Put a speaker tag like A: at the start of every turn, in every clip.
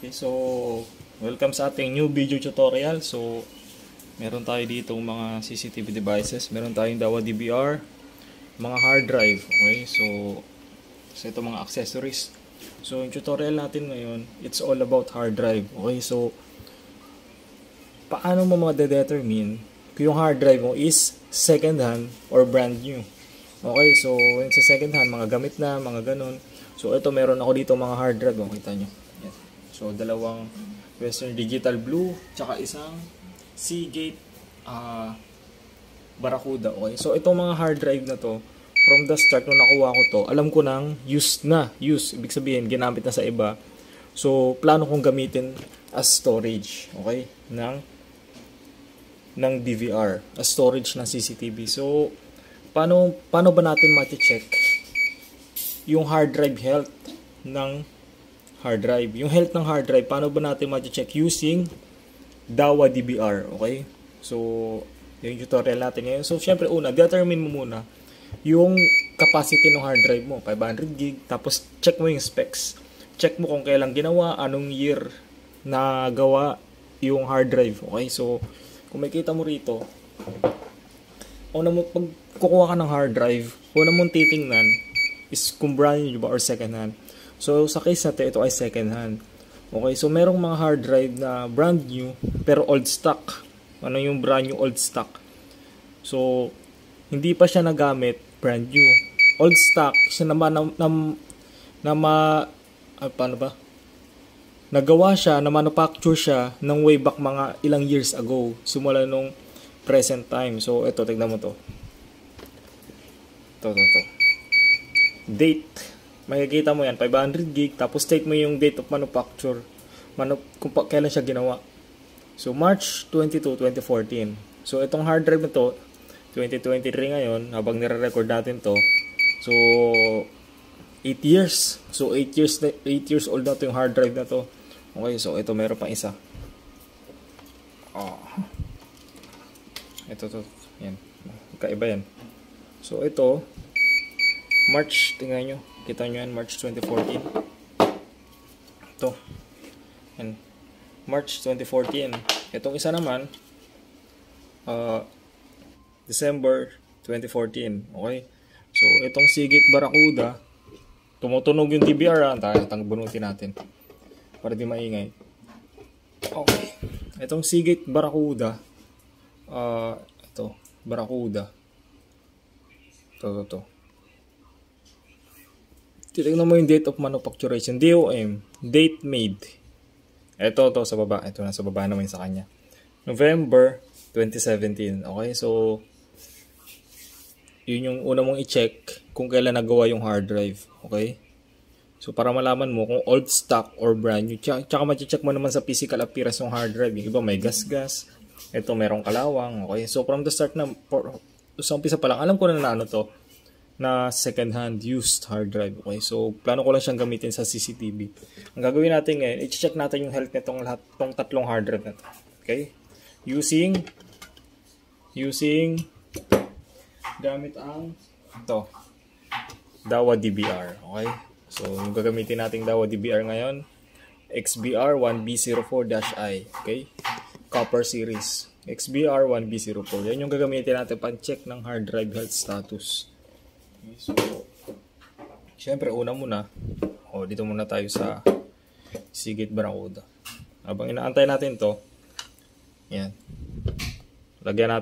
A: Okay, so welcome sa ating new video tutorial. So meron tayo ditong mga CCTV devices. Meron tayong Dahua DVR, mga hard drive. Okay, so ito mga accessories. So yung tutorial natin ngayon, it's all about hard drive. Okay, so paano mo ma-determine kung yung hard drive mo is second hand or brand new? Okay, so yung sa second hand, mga gamit na, mga ganun. So ito, meron ako dito mga hard drive. Makita nyo. Yan. So dalawang Western Digital Blue, tsaka isang Seagate Barracuda. Okay, so itong mga hard drive na to, from the start nung nakuha ko to, alam ko nang used na. Used, ibig sabihin, ginamit na sa iba. So plano kong gamitin as storage. Okay, ng DVR, as storage ng CCTV. So paano ba natin ma-check yung hard drive health ng hard drive? Yung health ng hard drive, paano ba natin ma-check using Dahua DVR? Okay? So, yung tutorial natin ngayon. So, syempre una, determine mo muna yung capacity ng hard drive mo, 500 gig, tapos check mo yung specs. Check mo kung kailan ginawa, anong year na gawa yung hard drive. Okay? So, kung makita mo rito, pag kukuha ka ng hard drive, una mong titingnan is kung brand new ba or second hand. So sa case natin, ito ay second hand. Okay, so merong mga hard drive na brand new pero old stock. Ano yung brand new old stock? So hindi pa siya nagamit, brand new. Old stock siya paano ba? Nagawa siya, na manufacture siya ng way back mga ilang years ago. Simula nung present time. So, ito, tignan mo to. Ito. Date. Makikita mo yan, 500 gig. Tapos, state mo yung date of manufacture. Kung kailan siya ginawa. So, March 22, 2014. So, itong hard drive na to, 2023 ngayon, habang nire-record natin to. So, 8 years. So, 8 years old na to yung hard drive na to. Okay, so, ito, meron pang isa. Ito. Yan. Kaiba yan. So, ito. March. Tingnan nyo. Kita nyo yan. March 2014. Ito. Yan. March 2014. Itong isa naman. December 2014. Okay. So, itong Seagate Barracuda. Tumutunog yung DVR. Bunutin natin. Para di maingay. Okay. Itong Seagate Barracuda. Ito, Barracuda. Ito. Titignan mo yung date of manufacturation. DOM, date made. Ito sa baba. Ito na sa baba naman sa kanya. November 2017. Okay, so yun yung una mong i-check kung kailan nagawa yung hard drive. Okay? So para malaman mo kung old stock or brand new. Tsaka ma-check mo naman sa physical appearance ng hard drive. Yung iba may gas. Ito merong kalawang. Okay, so from the start na, sa umpisa pa lang, alam ko na ano to, na second hand used hard drive. Okay, so plano ko lang siyang gamitin sa CCTV. Ang gagawin natin ngayon, i-check natin yung health nitong lahat, tong tatlong hard drive na to. Okay, using gamit ang ito, Dahua DVR. Okay, so yung gagamitin nating Dahua DVR ngayon, XBR 1B04-I. Okay, copper series. XBR 1B04. Yan yung gagamitin natin pang-check ng hard drive health status. Okay, so, syempre, una muna, dito muna tayo sa Seagate Barracuda. Habang inaantay natin to, yan. Lagyan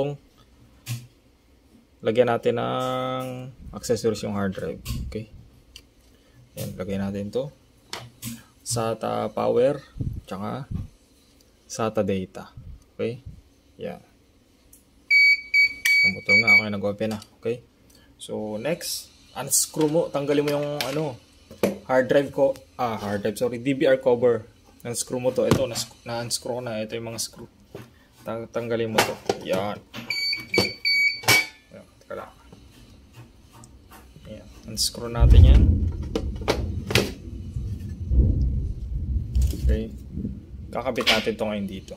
A: natin ng accessories yung hard drive. Okay. Yan, lagyan natin to. SATA power, tsaka SATA data. Okay? Yan. Ang motor nga, okay, nag-open na. Okay? So, next, unscrew mo, tanggalin mo yung DVR cover. Unscrew mo to. Ito, na-unscrew na. Ito yung mga screw. Tanggalin mo to. Yan. Teka lang. Yan. Unscrew natin yan. Okay. Kakabit natin ito ngayon dito.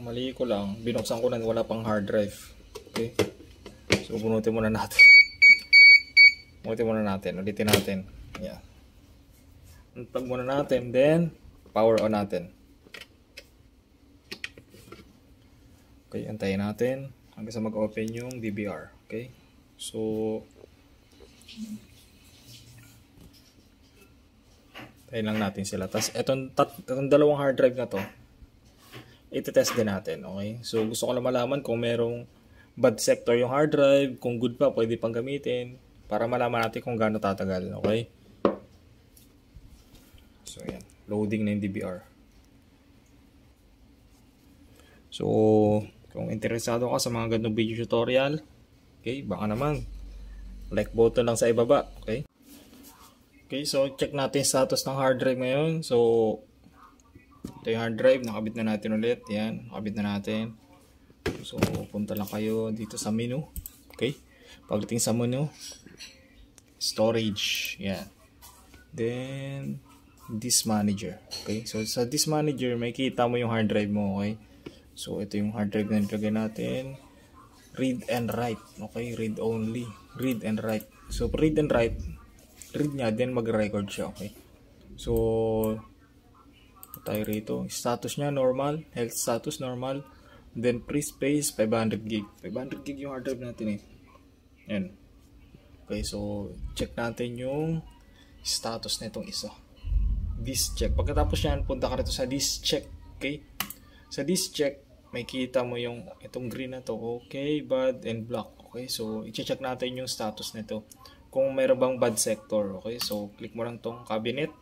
A: Mali ko lang. Binuksan ko na wala pang hard drive. Okay. So, bunutin muna natin. Ulitin natin. Yeah. Unplug muna natin. Then, power on natin. Okay, antayin natin hanggang sa mag-open yung DVR. Okay. So, tayin lang natin sila. Tapos, itong dalawang hard drive na to, iti-test din natin. Okay. So, gusto ko lang malaman kung merong bad sector yung hard drive, kung good pa, pwede pang gamitin, para malaman natin kung gaano tatagal. Okay. So, yan. Loading na yung DVR. So, kung interesado ka sa mga ganong video tutorial, okay, baka naman, like button lang sa ibaba. Okay. Okay, so check natin status ng hard drive ngayon. So, ito yung hard drive. Nakabit na natin ulit. Yan, nakabit na natin. So, punta lang kayo dito sa menu. Okay. Pagdating sa menu, storage. Yan. Then, disk manager. Okay. So, sa disk manager, may kita mo yung hard drive mo. Okay. So, ito yung hard drive na nilagay natin. Read and write. Okay. Read only. Read and write. So, read and write. Read niya, then mag-record siya. Okay. So, tayo rito. Status niya, normal. Health status, normal. Then, free space, 500 gig. 500 gig yung hard drive natin eh. Yan. Okay, so, check natin yung status na itong isa. Disk check. Pagkatapos yan, punta ka rito sa disk check. Okay. Sa disk check, may kita mo yung itong green na to. Okay, bad and black. Okay, so, i-check natin yung status nito. Kung mayroon bang bad sector. Okay, so, click mo lang tong cabinet.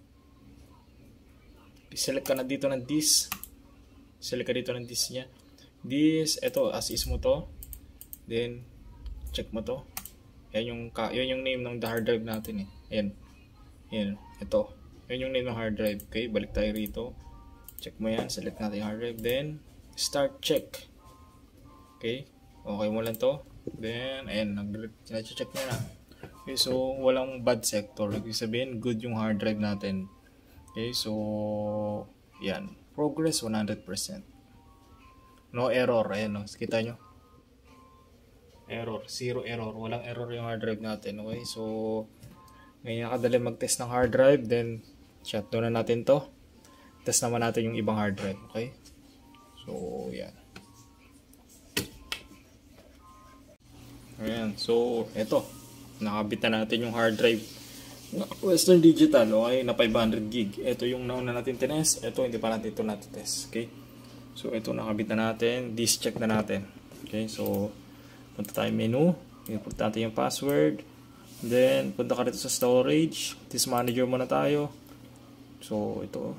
A: Select ka na dito ng disk. Select ka dito ng disk niya. Disk, ito, as is mo to. Then, check mo to. Yan yung name ng hard drive natin eh. Yan. Yan, ito. Yan yung name ng hard drive. Okay, balik tayo rito. Check mo yan. Select natin yung hard drive. Then, start check. Okay, okay mo lang to. Then, ayan, nag-check na na. Okay, so, walang bad sector. Ibig sabihin, good yung hard drive natin. Okay, so, yan. Progress 100%. No error. Ayan, no? Kita nyo? Error. Zero error. Walang error yung hard drive natin. Okay, so, ngayon nakadali mag-test ng hard drive. Then, shutdown na natin to. Test naman natin yung ibang hard drive. Okay? So, yan. Ayan. So, eto. Nakabit na natin yung hard drive Western Digital, okay, na 500 gig. Ito yung nauna natin tinest. Ito hindi pa natin ito natitest. Okay, so ito nakabit na natin. Disk check na natin. Okay, so punta tayo menu, input natin yung password, then punta ka rito sa storage, disk manager muna tayo. So ito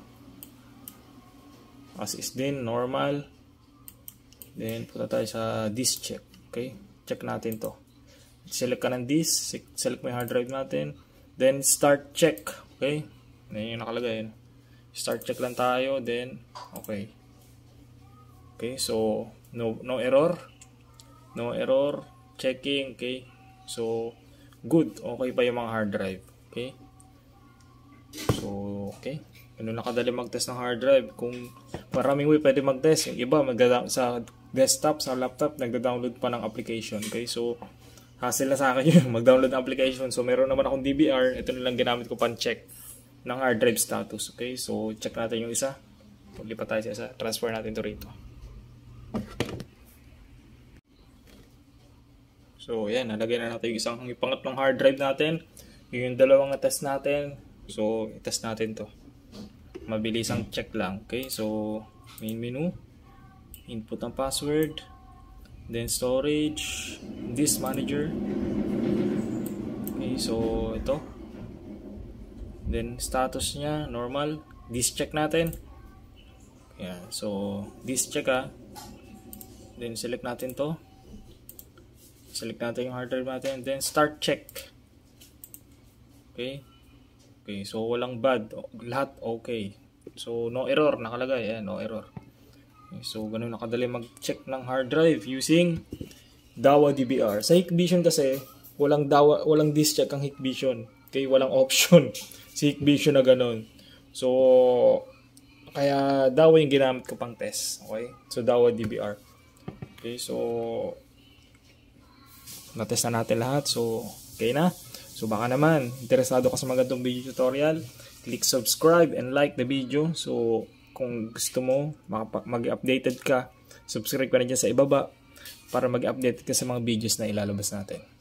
A: as is din, normal. Then punta tayo sa disk check. Okay, check natin to. Select ka ng disk, select mo yung hard drive natin, then start check. Okay, yan yung nakalagay. Start check lang tayo, then okay. Okay, so no error, checking. Okay, so good, okay pa yung mga hard drive. Okay, so okay, ganun nakadali mag-test ng hard drive. Kung maraming way pwede mag-test, yung iba sa desktop, sa laptop, nagda-download pa ng application. Okay, so hassle na sa akin yun, mag-download ng application. So, meron naman akong DVR. Ito na lang ginamit ko pan-check ng hard drive status. Okay, so check natin yung isa. Lipat tayo sa isa. Transfer natin to rito. So, yan. Nalagay na natin yung pangatlong hard drive natin. Yung dalawang na-test natin. So, i-test natin to. Mabilisang check lang. Okay, so main menu. Input ang password. Then storage, disk manager. Okay, so ito. Then status niya normal. Disk check natin. Yan, so disk check Then select natin to. Select natin yung hard drive natin. Then start check. Okay. Okay, so walang bad. Lahat okay. So no error nakalagay. Ayan, no error. So, ganun nakadali mag-check ng hard drive using Dawa DVR. Sa Hikvision kasi, walang disk check ang Hikvision. Okay, walang option si Hikvision na ganun. So, Kaya Dahua yung ginamit ko pang test. Okay? So Dahua DVR. Okay, so na-test na natin lahat. So, okay na. So baka naman, interesado ka sa mga ganitong video tutorial, click subscribe and like the video. So, kung gusto mo, mag-updated ka, subscribe ka na dyan sa ibaba para mag-updated ka sa mga videos na ilalabas natin.